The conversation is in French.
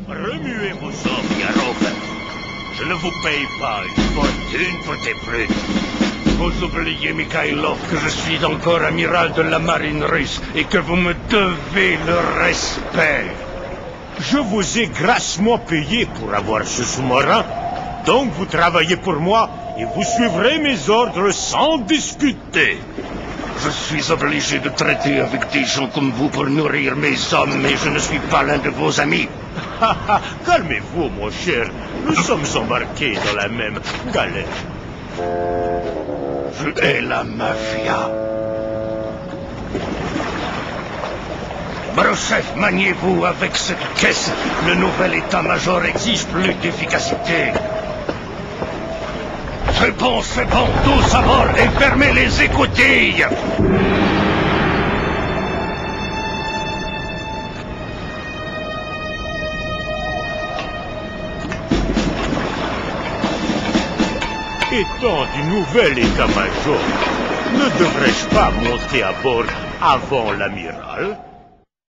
Remuez vos hommes, Yarok. Je ne vous paye pas une fortune pour tes flûtes. Vous oubliez, Mikhailov, que je suis encore amiral de la marine russe et que vous me devez le respect. Je vous ai grassement payé pour avoir ce sous-marin. Donc vous travaillez pour moi et vous suivrez mes ordres sans discuter. Je suis obligé de traiter avec des gens comme vous pour nourrir mes hommes, mais je ne suis pas l'un de vos amis. Calmez-vous, mon cher. Nous sommes embarqués dans la même galère. Je hais la mafia. Broshev, maniez-vous avec cette caisse. Le nouvel état-major exige plus d'efficacité. C'est bon, tous à bord et fermez les écoutilles. Étant du nouvel état-major, ne devrais-je pas monter à bord avant l'amiral?